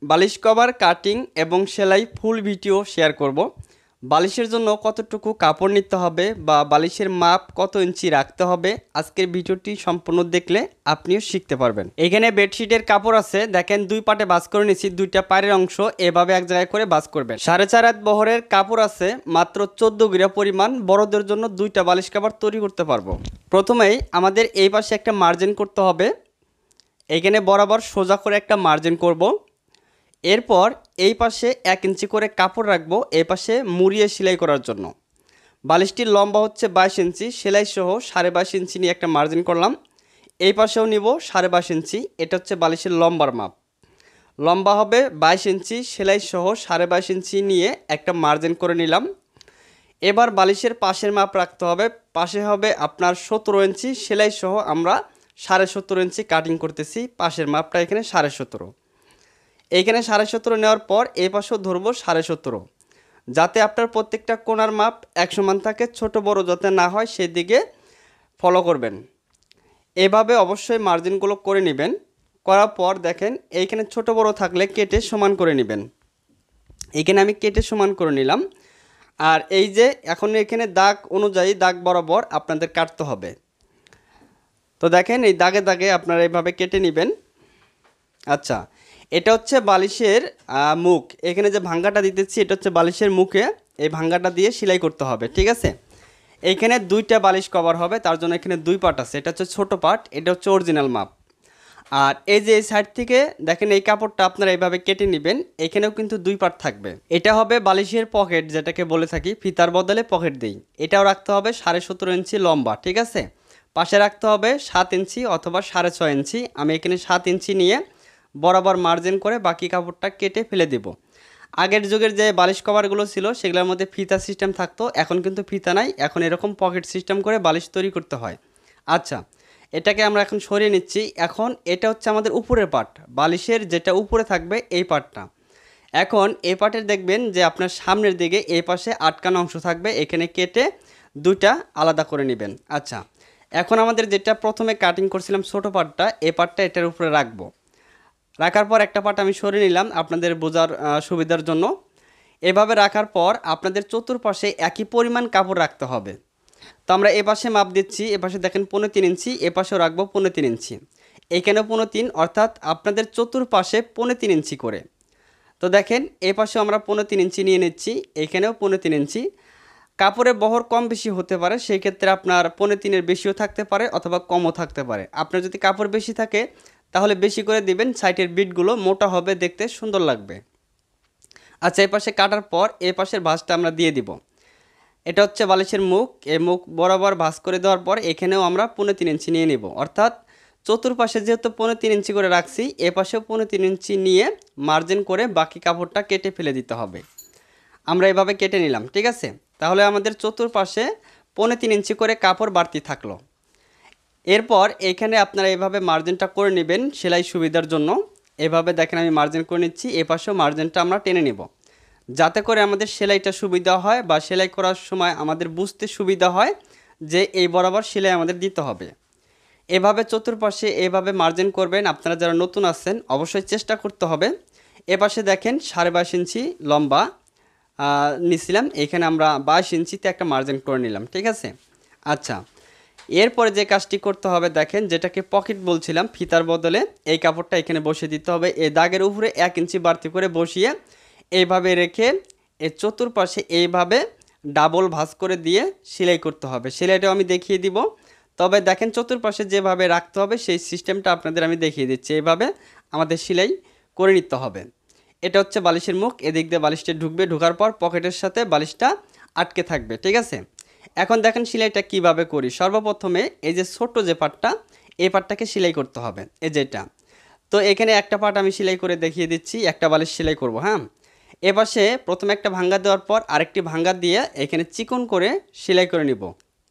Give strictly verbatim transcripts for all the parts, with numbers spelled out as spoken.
বালিশ cover cutting এবং সেলাই ফুল ভিডিও শেয়ার করব। বালিশের জন্য কতটুকু কাপড় নিতে হবে বা বালিশের মাপ কত ইঞ্চি রাখতে হবে, আজকের ভিডিওটি সম্পূর্ণ দেখলে আপনিও শিখতে পারবেন। এখানে বেডশিটের কাপড় আছে, দেখেন দুই পাটে ভাঁজ করে নিচ্ছি, দুইটা পায়ের অংশ এভাবে এক জায়গায় করে ভাঁজ করবেন। সাড়ে চার হাত বহরের কাপড় আছে, মাত্র চোদ্দ গিরা পরিমাণ। বড়দের জন্য দুইটা বালিশ কভার তৈরি করতে পারবো। প্রথমেই আমাদের এই পাশে একটা মার্জিন করতে হবে, এখানে বরাবর সোজা করে একটা মার্জিন করব। এরপর এই পাশে এক ইঞ্চি করে কাপড় রাখবো এই পাশে মুড়িয়ে সেলাই করার জন্য। বালিশটির লম্বা হচ্ছে বাইশ ইঞ্চি, সেলাই সহ সাড়ে বাইশ ইঞ্চি নিয়ে একটা মার্জিন করলাম। এই পাশেও নিব সাড়ে বাইশ ইঞ্চি, এটা হচ্ছে বালিশের লম্বার মাপ। লম্বা হবে বাইশ ইঞ্চি, সেলাই সহ সাড়ে বাইশ ইঞ্চি নিয়ে একটা মার্জিন করে নিলাম। এবার বালিশের পাশের মাপ রাখতে হবে, পাশে হবে আপনার সতেরো ইঞ্চি, সেলাই সহ আমরা সাড়ে সতেরো ইঞ্চি কাটিং করতেছি। পাশের মাপটা এখানে সাড়ে সতেরো, এইখানে সাড়ে সতেরো নেওয়ার পর এই পাশেও ধরবো সাড়ে সতেরো, যাতে আপনার প্রত্যেকটা কোণার মাপ এক সমান থাকে, ছোট বড় যাতে না হয় সেদিকে ফলো করবেন। এভাবে অবশ্যই মার্জিনগুলো করে নেবেন। করার পর দেখেন এইখানে ছোট বড় থাকলে কেটে সমান করে নেবেন। এইখানে আমি কেটে সমান করে নিলাম। আর এই যে এখন এখানে দাগ অনুযায়ী দাগ বরাবর আপনাদের কাটতে হবে। তো দেখেন এই দাগে দাগে আপনারা এইভাবে কেটে নেবেন। আচ্ছা, এটা হচ্ছে বালিশের মুখ, এখানে যে ভাঙ্গাটা দিতেছি এটা হচ্ছে বালিশের মুখে, এই ভাঙ্গাটা দিয়ে সেলাই করতে হবে, ঠিক আছে। এইখানে দুইটা বালিশ কভার হবে, তার জন্য এখানে দুই পার্ট আছে, এটা হচ্ছে ছোটো পার্ট, এটা হচ্ছে অরিজিনাল মাপ। আর এই যে এই সাইড থেকে দেখেন এই কাপড়টা আপনারা এইভাবে কেটে নেবেন, এখানেও কিন্তু দুই পার্ট থাকবে। এটা হবে বালিশের পকেট, যেটাকে বলে থাকি ফিতার বদলে পকেট দিই। এটাও রাখতে হবে সাড়ে সতেরো ইঞ্চি লম্বা, ঠিক আছে। পাশে রাখতে হবে সাত ইঞ্চি অথবা সাড়ে ছয় ইঞ্চি। আমি এখানে সাত ইঞ্চি নিয়ে বরাবর মার্জিন করে বাকি কাপড়টা কেটে ফেলে দেব। আগের যুগের যে বালিশ কভারগুলো ছিল সেগুলোর মধ্যে ফিতা সিস্টেম থাকতো, এখন কিন্তু ফিতা নাই, এখন এরকম পকেট সিস্টেম করে বালিশ তৈরি করতে হয়। আচ্ছা, এটাকে আমরা এখন সরিয়ে নিচ্ছি। এখন এটা হচ্ছে আমাদের উপরের পার্ট, বালিশের যেটা উপরে থাকবে এই পার্টটা। এখন এই পার্টের দেখবেন যে আপনার সামনের দিকে এই পাশে আটকানো অংশ থাকবে, এখানে কেটে দুইটা আলাদা করে নেবেন। আচ্ছা, এখন আমাদের যেটা প্রথমে কাটিং করছিলাম ছোটো পার্টটা, এই পার্টটা এটার উপরে রাখবো। রাখার পর একটা পার্ট আমি সরিয়ে নিলাম আপনাদের বোঝার সুবিধার জন্য। এভাবে রাখার পর আপনাদের চতুর্পাশে একই পরিমাণ কাপড় রাখতে হবে। তো আমরা এ পাশে মাপ দিচ্ছি, এ পাশে দেখেন পনেরো তিন ইঞ্চি, এ পাশেও রাখবো পনেরো তিন ইঞ্চি, এইখানেও পনেরো তিন, অর্থাৎ আপনাদের চতুর্পাশে পনেরো তিন ইঞ্চি করে। তো দেখেন এ পাশেও আমরা পনেরো তিন ইঞ্চি নিয়ে নিচ্ছি, এইখানেও পনেরো তিন ইঞ্চি। কাপড়ের বহর কম বেশি হতে পারে, সেই ক্ষেত্রে আপনার পনেরো তিনের বেশিও থাকতে পারে অথবা কমও থাকতে পারে। আপনার যদি কাপড় বেশি থাকে তাহলে বেশি করে দিবেন, সাইডের বিটগুলো মোটা হবে, দেখতে সুন্দর লাগবে। আচ্ছা, এই পাশে কাটার পর এই পাশের ভাঁজটা আমরা দিয়ে দিব। এটা হচ্ছে বালিশের মুখ, এই মুখ বরাবর ভাঁজ করে দেওয়ার পর এখানেও আমরা পনেরো তিন ইঞ্চি নিয়ে নিব, অর্থাৎ চতুর্পাশে যেহেতু পনেরো তিন ইঞ্চি করে রাখছি, এ পাশেও পনেরো তিন ইঞ্চি নিয়ে মার্জিন করে বাকি কাপড়টা কেটে ফেলে দিতে হবে। আমরা এভাবে কেটে নিলাম, ঠিক আছে। তাহলে আমাদের চতুর্পাশে পনেরো তিন ইঞ্চি করে কাপড় বাড়তি থাকলো। এরপর এখানে আপনারা এভাবে মার্জিনটা করে নেবেন সেলাই সুবিধার জন্য। এভাবে দেখেন আমি মার্জিন করে নিচ্ছি, এ পাশেও মার্জিনটা আমরা টেনে নেব, যাতে করে আমাদের সেলাইটা সুবিধা হয় বা সেলাই করার সময় আমাদের বুঝতে সুবিধা হয় যে এই বরাবর সেলাই আমাদের দিতে হবে। এভাবে চতুর্পাশে এভাবে মার্জিন করবেন। আপনারা যারা নতুন আছেন অবশ্যই চেষ্টা করতে হবে। এ পাশে দেখেন সাড়ে বাইশ ইঞ্চি লম্বা নিছিলাম, এখানে আমরা বাইশ ইঞ্চিতে একটা মার্জিন করে নিলাম, ঠিক আছে। আচ্ছা, এরপরে যে কাজটি করতে হবে দেখেন, যেটাকে পকেট বলছিলাম ফিতার বদলে, এই কাপড়টা এখানে বসিয়ে দিতে হবে। এই দাগের উপরে এক ইঞ্চি বাড়তি করে বসিয়ে এইভাবে রেখে এই চতুর্পাশে এইভাবে ডাবল ভাঁজ করে দিয়ে সেলাই করতে হবে। সেলাইটাও আমি দেখিয়ে দিব, তবে দেখেন চতুর্পাশে যেভাবে রাখতে হবে সেই সিস্টেমটা আপনাদের আমি দেখিয়ে দিচ্ছি। এইভাবে আমাদের সেলাই করে নিতে হবে। এটা হচ্ছে বালিশের মুখ, এদিক দিয়ে বালিশটা ঢুকবে, ঢোকার পর পকেটের সাথে বালিশটা আটকে থাকবে, ঠিক আছে। এখন দেখেন সেলাইটা কিভাবে করি। সর্বপ্রথমে এই যে ছোট্ট যে পাটটা, এই পাটটাকে সেলাই করতে হবে, এই যেটা। তো এখানে একটা পাট আমি সেলাই করে দেখিয়ে দিচ্ছি, একটা বালিশ সেলাই করব। হ্যাঁ, এপাশে প্রথমে একটা ভাঙ্গা দেওয়ার পর আরেকটি ভাঙ্গা দিয়ে এখানে চিকন করে সেলাই করে নিব।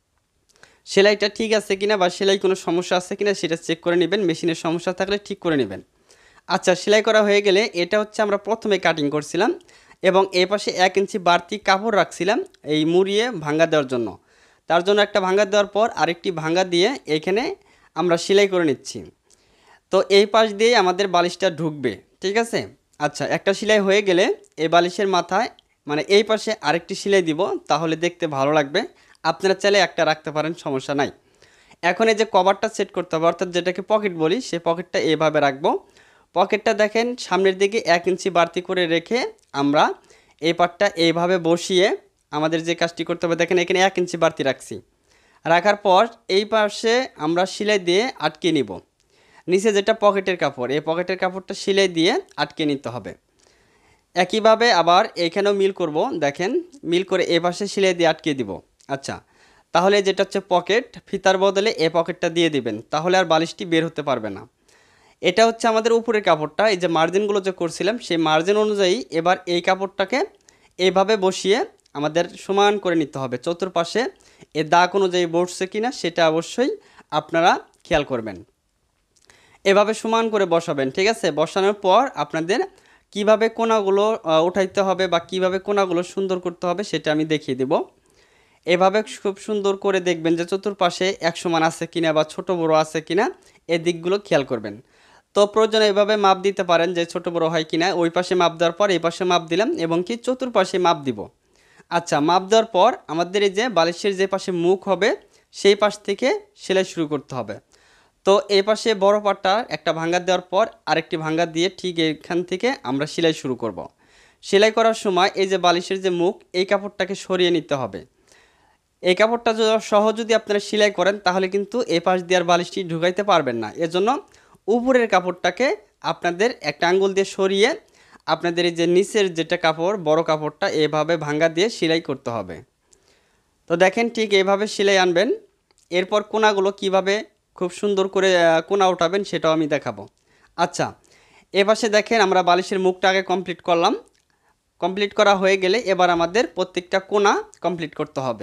সেলাইটা ঠিক আছে কিনা বা সেলাই কোনো সমস্যা আছে কিনা সেটা চেক করে নেবেন, মেশিনের সমস্যা থাকলে ঠিক করে নেবেন। আচ্ছা, সেলাই করা হয়ে গেলে এটা হচ্ছে আমরা প্রথমে কাটিং করছিলাম এবং এই পাশে এক ইঞ্চি বাড়তি কাপড় রাখছিলাম এই মুড়িয়ে ভাঙ্গা দেওয়ার জন্য। তার জন্য একটা ভাঙ্গা দেওয়ার পর আরেকটি ভাঙ্গা দিয়ে এখানে আমরা সেলাই করে নিচ্ছি। তো এই পাশ দিয়ে আমাদের বালিশটা ঢুকবে, ঠিক আছে। আচ্ছা, একটা সেলাই হয়ে গেলে এই বালিশের মাথায় মানে এই পাশে আরেকটি সেলাই দিব, তাহলে দেখতে ভালো লাগবে। আপনারা চাইলে একটা রাখতে পারেন, সমস্যা নাই। এখন এই যে কভারটা সেট করতে হবে, অর্থাৎ যেটাকে পকেট বলি, সেই পকেটটা এইভাবে রাখবো। পকেটটা দেখেন সামনের দিকে এক ইঞ্চি বাড়তি করে রেখে আমরা এই পাটটা এইভাবে বসিয়ে আমাদের যে কাজটি করতে হবে, দেখেন এখানে এক ইঞ্চি বাড়তি রাখছি। রাখার পর এই পাশে আমরা সেলাই দিয়ে আটকে নিব। নিচে যেটা পকেটের কাপড়, এই পকেটের কাপড়টা সেলাই দিয়ে আটকে নিতে হবে। একইভাবে আবার এখানেও মিল করব, দেখেন মিল করে এ পাশে সেলাই দিয়ে আটকে দিব। আচ্ছা, তাহলে যেটা হচ্ছে পকেট, ফিতার বদলে এ পকেটটা দিয়ে দিবেন, তাহলে আর বালিশটি বের হতে পারবে না। এটা হচ্ছে আমাদের উপরের কাপড়টা, এই যে মার্জিনগুলো যে করছিলাম সেই মার্জিন অনুযায়ী এবার এই কাপড়টাকে এইভাবে বসিয়ে আমাদের সমান করে নিতে হবে। চতুর্পাশে এ দাগ অনুযায়ী বসছে কিনা সেটা অবশ্যই আপনারা খেয়াল করবেন। এভাবে সমান করে বসাবেন, ঠিক আছে? বসানোর পর আপনাদের কিভাবে কোণাগুলো উঠাইতে হবে বা কিভাবে কোণাগুলো সুন্দর করতে হবে সেটা আমি দেখিয়ে দেব। এভাবে খুব সুন্দর করে দেখবেন যে চতুর্পাশে এক সমান আছে কিনা বা ছোট বড় আছে কিনা, এই দিকগুলো খেয়াল করবেন। তো প্রয়োজনে এভাবে মাপ দিতে পারেন যে ছোট বড় হয় কিনা। ওই পাশে মাপ দেওয়ার পর এই পাশে মাপ দিলাম এবং কি চতুর্পাশে মাপ দিব। আচ্ছা, মাপ দেওয়ার পর আমাদের এই যে বালিশের যে পাশে মুখ হবে সেই পাশ থেকে সেলাই শুরু করতে হবে। তো এই পাশে বড় পাটটা একটা ভাঙ্গা দেওয়ার পর আরেকটি ভাঙ্গা দিয়ে ঠিক এখান থেকে আমরা সেলাই শুরু করব। সেলাই করার সময় এই যে বালিশের যে মুখ, এই কাপড়টাকে সরিয়ে নিতে হবে। এই কাপড়টা সহ যদি আপনারা সেলাই করেন তাহলে কিন্তু এই পাশ দিয়ে আর বালিশটি ঢুকাইতে পারবেন না। এজন্য উপরের কাপড়টাকে আপনাদের একটা আঙ্গুল দিয়ে সরিয়ে আপনাদের এই যে নিচের যেটা কাপড়, বড় কাপড়টা এভাবে ভাঙ্গা দিয়ে সেলাই করতে হবে। তো দেখেন ঠিক এইভাবে সেলাই আনবেন। এরপর কোণাগুলো কিভাবে খুব সুন্দর করে কোণা উঠাবেন সেটাও আমি দেখাবো। আচ্ছা, এপাশে দেখেন আমরা বালিশের মুখটা আগে কমপ্লিট করলাম। কমপ্লিট করা হয়ে গেলে এবার আমাদের প্রত্যেকটা কোণা কমপ্লিট করতে হবে।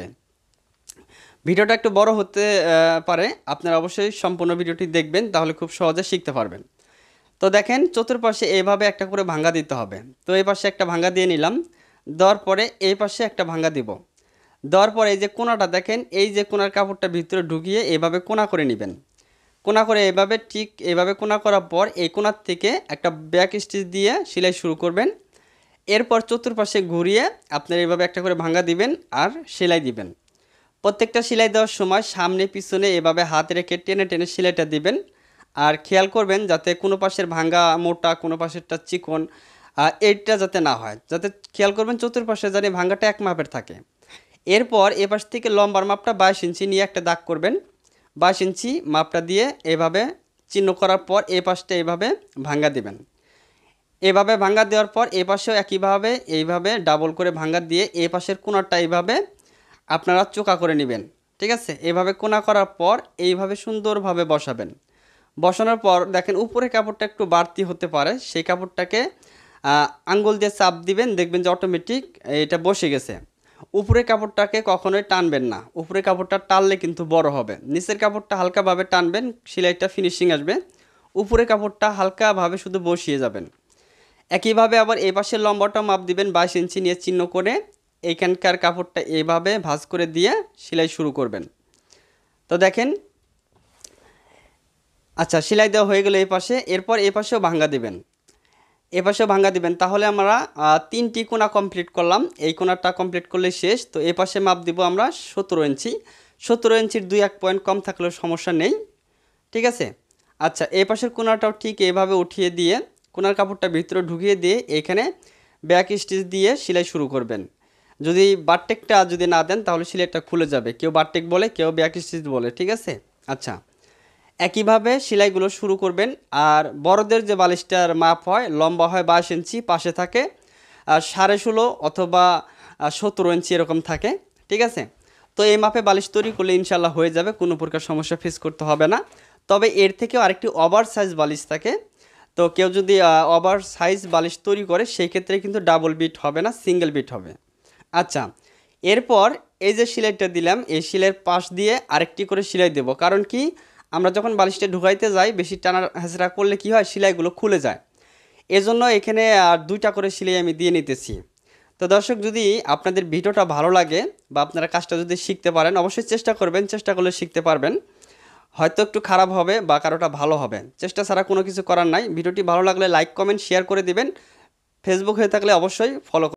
ভিডিওটা একটু বড় হতে পারে, আপনারা অবশ্যই সম্পূর্ণ ভিডিওটি দেখবেন, তাহলে খুব সহজে শিখতে পারবেন। তো দেখেন চতুর্পাশে এইভাবে একটা করে ভাঙ্গা দিতে হবে। তো এই পাশে একটা ভাঙ্গা দিয়ে নিলাম, দেওয়ার পরে এই পাশে একটা ভাঙ্গা দিব। দেওয়ার পরে এই যে কোণাটা দেখেন, এই যে কোণার কাপড়টা ভিতরে ঢুকিয়ে এইভাবে কোণা করে নেবেন। কোণা করে এভাবে ঠিক এইভাবে কোণা করার পর এই কোণার থেকে একটা ব্যাক স্টিচ দিয়ে সেলাই শুরু করবেন। এরপর চতুর্পাশে ঘুরিয়ে আপনার এইভাবে একটা করে ভাঙ্গা দিবেন আর সেলাই দিবেন। প্রত্যেকটা সেলাই দেওয়ার সময় সামনে পিছনে এভাবে হাত রেখে টেনে টেনে সেলাইটা দিবেন। আর খেয়াল করবেন যাতে কোনো পাশের ভাঙ্গা মোটা, কোনো পাশেরটা চিকন, এইটা যাতে না হয়, যাতে খেয়াল করবেন চতুর্পাশে যেন ভাঙ্গাটা এক মাপের থাকে। এরপর এ পাশ থেকে লম্বার মাপটা বাইশ ইঞ্চি নিয়ে একটা দাগ করবেন। বাইশ ইঞ্চি মাপটা দিয়ে এভাবে চিহ্ন করার পর এ পাশটা এইভাবে ভাঙ্গা দিবেন। এভাবে ভাঙ্গা দেওয়ার পর এ পাশেও একইভাবে এইভাবে ডাবল করে ভাঙ্গা দিয়ে এ পাশের কোণাটা এইভাবে আপনারা চোকা করে নেবেন, ঠিক আছে? এভাবে কোণা করার পর এইভাবে সুন্দরভাবে বসাবেন। বসানোর পর দেখেন উপরে কাপড়টা একটু বাড়তি হতে পারে, সেই কাপড়টাকে আঙ্গুল দিয়ে চাপ দিবেন, দেখবেন যে অটোমেটিক এটা বসে গেছে। উপরের কাপড়টাকে কখনোই টানবেন না, উপরের কাপড়টা টানলে কিন্তু বড় হবে। নিচের কাপড়টা হালকাভাবে টানবেন, সেলাইটা ফিনিশিং আসবে। উপরের কাপড়টা হালকাভাবে শুধু বসিয়ে যাবেন। একইভাবে আবার এই পাশের লম্বাটা মাপ দিবেন, বাইশ ইঞ্চি নিয়ে চিহ্ন করে এইখানকার কাপড়টা এইভাবে ভাঁজ করে দিয়ে সেলাই শুরু করবেন। তো দেখেন, আচ্ছা সেলাই দেওয়া হয়ে গেল এই পাশে। এরপর এই পাশেও ভাঙ্গা দিবেন, এ পাশেও ভাঙ্গা দিবেন। তাহলে আমরা তিনটি কোণা কমপ্লিট করলাম, এই কোণাটা কমপ্লিট করলে শেষ। তো এ পাশে মাপ দিব আমরা সতেরো ইঞ্চি। সতেরো ইঞ্চির দুই এক পয়েন্ট কম থাকলেও সমস্যা নেই, ঠিক আছে? আচ্ছা, এই পাশের কোণাটাও ঠিক এইভাবে উঠিয়ে দিয়ে কোণার কাপড়টা ভিতরে ঢুকিয়ে দিয়ে এখানে ব্যাক স্টিচ দিয়ে সেলাই শুরু করবেন। যদি বারটেকটা যদি না দেন তাহলে সেলাইটা খুলে যাবে। কেউ বারটেক বলে, কেউ ব্যাক স্টিচ বলে, ঠিক আছে? আচ্ছা, একইভাবে সেলাইগুলো শুরু করবেন। আর বড়দের যে বালিশটার মাপ হয়, লম্বা হয় বাইশ ইঞ্চি, পাশে থাকে সাড়ে ষোলো অথবা সতেরো ইঞ্চি এরকম থাকে, ঠিক আছে? তো এই মাপে বালিশ তৈরি করলে ইনশাল্লাহ হয়ে যাবে, কোনো প্রকার সমস্যা ফেস করতে হবে না। তবে এর থেকেও আরেকটি ওভার সাইজ বালিশ থাকে। তো কেউ যদি ওভার সাইজ বালিশ তৈরি করে সেই ক্ষেত্রে কিন্তু ডাবল বিট হবে না, সিঙ্গেল বিট হবে। আচ্ছা, এরপর এই যে সেলাইটা দিলাম, এই সেলাইয়ের পাশ দিয়ে আরেকটি করে সেলাই দেব। কারণ কি, আমরা যখন বালিশটা ঢুকাইতে যাই বেশি টানা হেঁচড়া করলে কি হয়, সেলাইগুলো খুলে যায়। এজন্য এখানে আর দুইটা করে সেলাই আমি দিয়ে নিতেছি। তো দর্শক, যদি আপনাদের ভিডিওটা ভালো লাগে বা আপনারা কাজটা যদি শিখতে পারেন, অবশ্যই চেষ্টা করবেন, চেষ্টা করলে শিখতে পারবেন। হয়তো একটু খারাপ হবে বা কারোটা ভালো হবে, চেষ্টা ছাড়া কোনো কিছু করার নাই। ভিডিওটি ভালো লাগলে লাইক কমেন্ট শেয়ার করে দিবেন। ফেসবুক হয়ে থাকলে অবশ্যই ফলো